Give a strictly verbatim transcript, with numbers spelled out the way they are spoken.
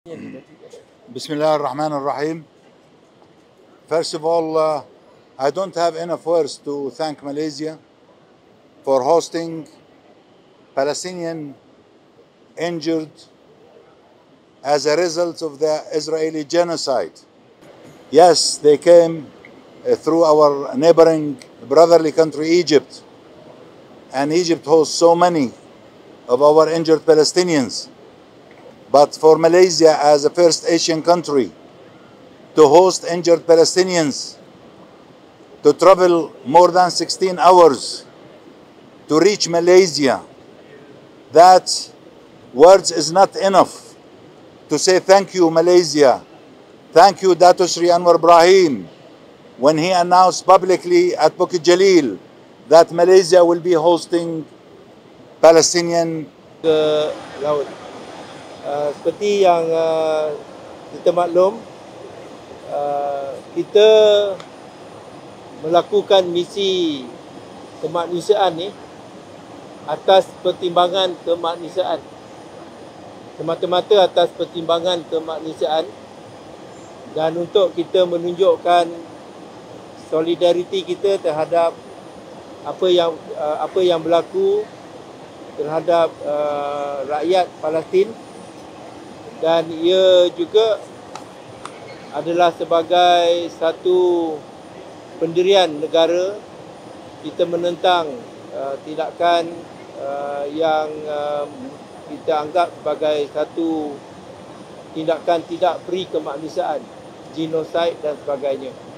Bismillah ar-Rahman ar-Rahim. First of all, uh, I don't have enough words to thank Malaysia for hosting Palestinian injured as a result of the Israeli genocide. Yes, they came uh, through our neighboring brotherly country, Egypt, and Egypt hosts so many of our injured Palestinians. But for Malaysia as a first Asian country to host injured Palestinians, to travel more than sixteen hours to reach Malaysia, that words is not enough to say thank you, Malaysia. Thank you, Dato Sri Anwar Ibrahim, when he announced publicly at Bukit Jalil that Malaysia will be hosting Palestinian ke laut. Uh, seperti yang uh, kita maklum, uh, kita melakukan misi kemanusiaan ni atas pertimbangan kemanusiaan. Semata-mata atas pertimbangan kemanusiaan dan untuk kita menunjukkan solidariti kita terhadap apa yang uh, apa yang berlaku terhadap uh, rakyat Palestin, dan ia juga adalah sebagai satu pendirian negara. Kita menentang uh, tindakan uh, yang uh, kita anggap sebagai satu tindakan tidak peri kemanusiaan, genosid dan sebagainya.